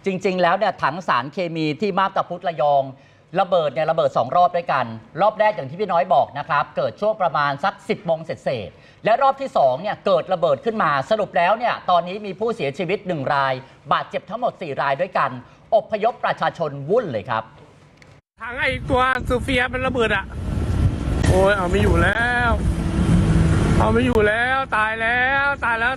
จริงๆแล้วเนี่ยถังสารเคมีที่มาบตาพุธระยองระเบิดระเบิด2 รอบด้วยกันรอบแรกอย่างที่พี่น้อยบอกนะครับเกิดช่วงประมาณสัก10 โมงเศษและรอบที่2เนี่ยเกิดระเบิดขึ้นมาสรุปแล้วเนี่ยตอนนี้มีผู้เสียชีวิต1 รายบาดเจ็บทั้งหมด4 รายด้วยกันอพยพประชาชนวุ่นเลยครับถังไอตัวซูเฟียมันระเบิดโอ้ยเอาไม่อยู่แล้วตายแล้ว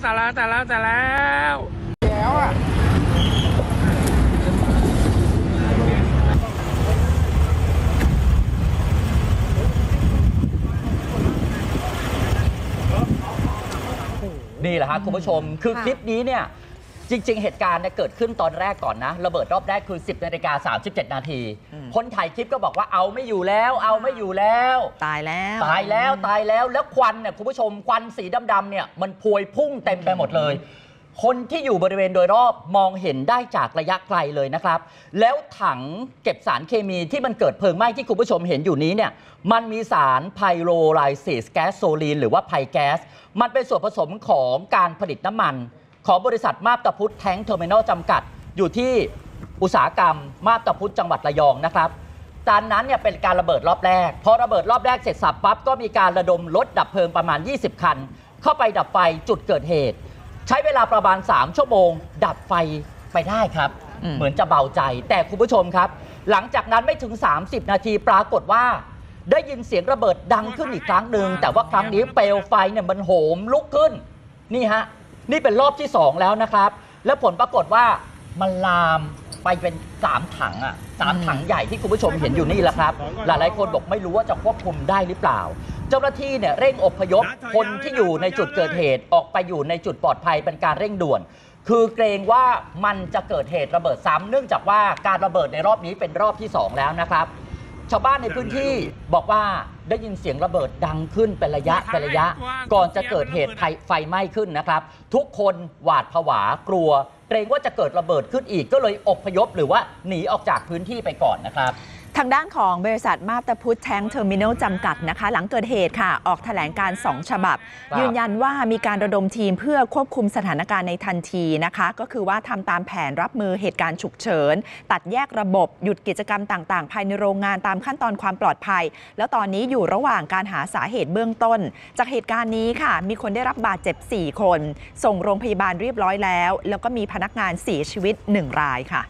นี่แหละครับคุณผู้ชมคือคลิปนี้เนี่ยจริงๆเหตุการณ์เกิดขึ้นตอนแรกก่อนนะระเบิดรอบแรกคือ 10:37 นาทีคนถ่ายคลิปก็บอกว่าเอาไม่อยู่แล้วตายแล้วแล้วควันเนี่ยคุณผู้ชมควันสีดำๆเนี่ยมันพวยพุ่งเต็มไปหมดเลยคนที่อยู่บริเวณโดยรอบมองเห็นได้จากระยะไกลเลยนะครับแล้วถังเก็บสารเคมีที่มันเกิดเพลิงไหม้ที่คุณผู้ชมเห็นอยู่นี้เนี่ยมันมีสารไพโรไลซิสแก๊สโซลีนหรือว่าไพแก๊สมันเป็นส่วนผสมของการผลิตน้ำมันของบริษัทมาบตาพุธแท้งเทอร์มินอลจำกัดอยู่ที่อุตสาหกรรมมาบตาพุธจังหวัดระยองนะครับตอนนั้นเนี่ยเป็นการระเบิดรอบแรกพอระเบิดรอบแรกเสร็จสับปั๊บก็มีการระดมรถดับเพลิงประมาณ20 คันเข้าไปดับไฟจุดเกิดเหตุใช้เวลาประมาณ3 ชั่วโมงดับไฟไปได้ครับเหมือนจะเบาใจแต่คุณผู้ชมครับหลังจากนั้นไม่ถึง30 นาทีปรากฏว่าได้ยินเสียงระเบิดดังขึ้นอีกครั้งหนึ่งแต่ว่าครั้งนี้เปลวไฟเนี่ยมันโหมลุกขึ้นนี่ฮะนี่เป็นรอบที่2แล้วนะครับแล้วผลปรากฏว่ามันลามไปเป็น3 ถัง3 ถังใหญ่ที่คุณผู้ชมเห็นอยู่นี่แหละครับหลายๆคนบอกไม่รู้ว่าจะควบคุมได้หรือเปล่าเจ้าหน้าที่เนี่ยเร่งอพยพคนที่อยู่ในจุดเกิดเหตุออกไปอยู่ในจุดปลอดภัยเป็นการเร่งด่วนคือเกรงว่ามันจะเกิดเหตุระเบิดซ้ำเนื่องจากว่าการระเบิดในรอบนี้เป็นรอบที่2แล้วนะครับชาวบ้านในพื้นที่บอกว่าได้ยินเสียงระเบิดดังขึ้นเป็นระยะก่อนจะเกิดเหตุไฟไหม้ขึ้นนะครับทุกคนหวาดผวากลัวเกรงว่าจะเกิดระเบิดขึ้นอีกก็เลยอพยพหรือว่าหนีออกจากพื้นที่ไปก่อนนะครับทางด้านของบริษัทมาบตาพุธแท้งเทอร์มินอลจำกัดนะคะหลังเกิดเหตุค่ะออกแถลงการ2 ฉบับยืนยันว่ามีการระดมทีมเพื่อควบคุมสถานการณ์ในทันทีนะคะก็คือว่าทำตามแผนรับมือเหตุการณ์ฉุกเฉินตัดแยกระบบหยุดกิจกรรมต่างๆภายในโรงงานตามขั้นตอนความปลอดภัยแล้วตอนนี้อยู่ระหว่างการหาสาเหตุเบื้องต้นจากเหตุการณ์นี้ค่ะมีคนได้รับบาดเจ็บ4 คนส่งโรงพยาบาลเรียบร้อยแล้วก็มีพนักงานเสียชีวิต1 รายค่ะ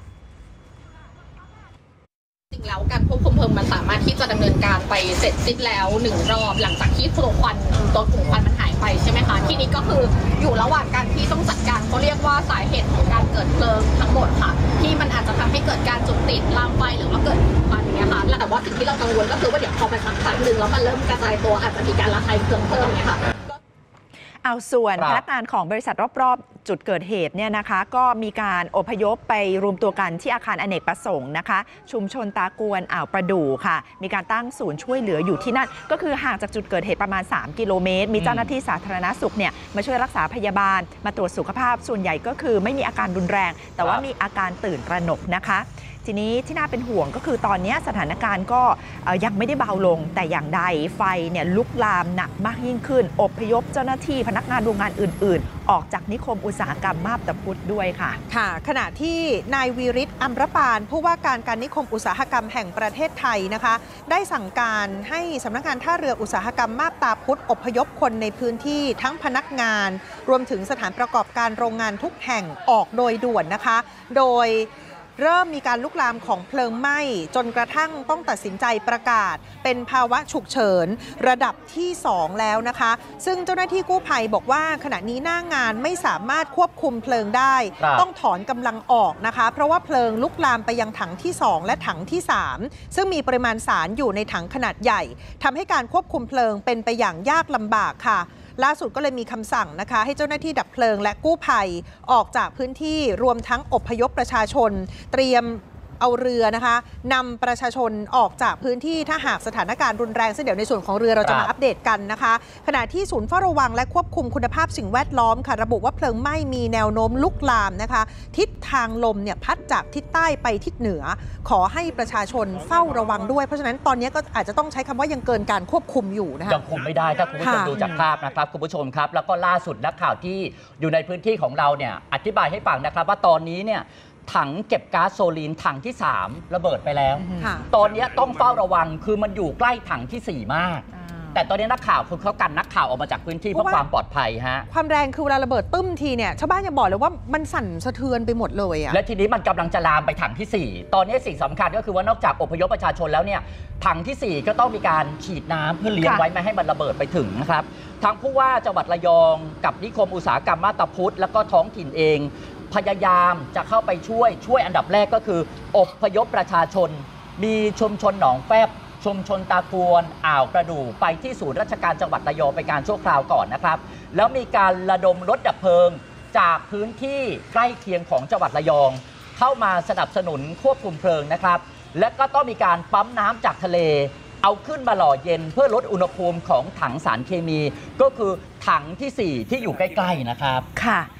จริงแล้วการควบคุมเพลิงมันสามารถที่จะดำเนินการไปเสร็จสิ้นแล้ว1 รอบหลังจากที่ตัวควันมันหายไปใช่ไหมคะที่นี้ก็คืออยู่ระหว่างการที่ต้องจัดการเขาเรียกว่าสาเหตุของการเกิดเพลิงทั้งหมดค่ะที่มันอาจจะทำให้เกิดการจุดติดลามไฟหรือว่าเกิดควันอย่างเงี้ยค่ะแต่ว่าสิ่งที่เรากังวลก็คือว่าเดี๋ยวพอไปสักครั้งหนึ่งแล้วมันเริ่มกระจายตัวอาจจะมีการระคายเคืองเพิ่มเนี่ยค่ะเอาส่วนพนักงานของบริษัทรอบๆจุดเกิดเหตุเนี่ยนะคะก็มีการอพยพไปรวมตัวกันที่อาคารอเนกประสงค์นะคะชุมชนตากวนอ่าวประดู่ค่ะมีการตั้งศูนย์ช่วยเหลืออยู่ที่นั่นก็คือห่างจากจุดเกิดเหตุประมาณ3 กิโลเมตรมีเจ้าหน้าที่สาธารณสุขเนี่ยมาช่วยรักษาพยาบาลมาตรวจสุขภาพส่วนใหญ่ก็คือไม่มีอาการรุนแรงแต่ว่ามีอาการตื่นตระหนกนะคะทีนี้ที่น่าเป็นห่วงก็คือตอนนี้สถานการณ์ก็ยังไม่ได้เบาลงแต่อย่างใดไฟเนี่ยลุกลามหนักมากยิ่งขึ้นอพยพเจ้าหน้าที่พนักงานโรงงานอื่นๆออกจากนิคมอุตสาหกรรมมาบตาพุธด้วยค่ะขณะที่นายวีริศ อัมรปานผู้ว่าการนิคมอุตสาหกรรมแห่งประเทศไทยนะคะได้สั่งการให้สำนักงานท่าเรืออุตสาหกรรมมาบตาพุธอพยพคนในพื้นที่ทั้งพนักงานรวมถึงสถานประกอบการโรงงานทุกแห่งออกโดยด่วนนะคะโดยเริ่มมีการลุกลามของเพลิงไหม้จนกระทั่งต้องตัดสินใจประกาศเป็นภาวะฉุกเฉินระดับที่2แล้วนะคะซึ่งเจ้าหน้าที่กู้ภัยบอกว่าขณะนี้หน้างานไม่สามารถควบคุมเพลิงได้ต้องถอนกำลังออกนะคะเพราะว่าเพลิงลุกลามไปยังถังที่2และถังที่3ซึ่งมีปริมาณสารอยู่ในถังขนาดใหญ่ทำให้การควบคุมเพลิงเป็นไปอย่างยากลำบากค่ะล่าสุดก็เลยมีคำสั่งนะคะให้เจ้าหน้าที่ดับเพลิงและกู้ภัยออกจากพื้นที่รวมทั้งอพยพประชาชนเตรียมเอาเรือนะคะนำประชาชนออกจากพื้นที่ถ้าหากสถานการณ์รุนแรงซึ่งเดี๋ยวในส่วนของเรือเราจะมาอัปเดตกันนะคะขณะที่ศูนย์เฝ้าระวังและควบคุมคุณภาพสิ่งแวดล้อมค่ะระบุว่าเพลิงไหม้มีแนวโน้มลุกลามนะคะทิศทางลมเนี่ยพัดจากทิศใต้ไปทิศเหนือขอให้ประชาชนเฝ้าระวังด้วยเพราะฉะนั้นตอนนี้ก็อาจจะต้องใช้คำว่ายังเกินการควบคุมอยู่นะคะยังคุมไม่ได้ถ้าคุณผู้ชมดูจากภาพนะครับคุณผู้ชมครับแล้วก็ล่าสุดนักข่าวที่อยู่ในพื้นที่ของเราเนี่ยอธิบายให้ฟังนะครับว่าตอนนี้เนี่ยถังเก็บก๊าซโซลีนถังที่ 3 ระเบิดไปแล้วค่ะตอนนี้ต้องเฝ้าระวังคือมันอยู่ใกล้ถังที่ 4 มาก แต่ตอนนี้นักข่าวคือเขากันนักข่าวออกมาจากพื้นที่เพื่อความปลอดภัยฮะความแรงคือเวลาระเบิดตึ้มทีเนี่ยชาวบ้านยังบอกเลยว่ามันสั่นสะเทือนไปหมดเลยอะและทีนี้มันกำลังจะลามไปถังที่ 4 ตอนนี้สิ่งสำคัญก็คือว่านอกจากอพยพประชาชนแล้วเนี่ยถังที่ 4 ก็ต้องมีการฉีดน้ำเพื่อเลี้ยงไว้ไม่ให้มันระเบิดไปถึงนะครับทางผู้ว่าจังหวัดระยองกับนิคมอุตสาหกรรมมาบตาพุธแล้วก็ท้องถิ่นเอง พยายามจะเข้าไปช่วยอันดับแรกก็คืออพยพประชาชน มีชุมชนหนองแฟบชุมชนตากวนอ่าวประดู่ไปที่ศูนย์ราชการจังหวัดระยองไปการชั่วคราวก่อนนะครับแล้วมีการระดมรถดับเพลิงจากพื้นที่ใกล้เคียงของจังหวัดระยองเข้ามาสนับสนุนควบคุมเพลิงนะครับและก็ต้องมีการปั๊มน้ำจากทะเลเอาขึ้นมาหล่อเย็นเพื่อลดอุณหภูมิของถังสารเคมีก็คือถังที่ 4 ที่อยู่ใกล้ๆนะครับค่ะ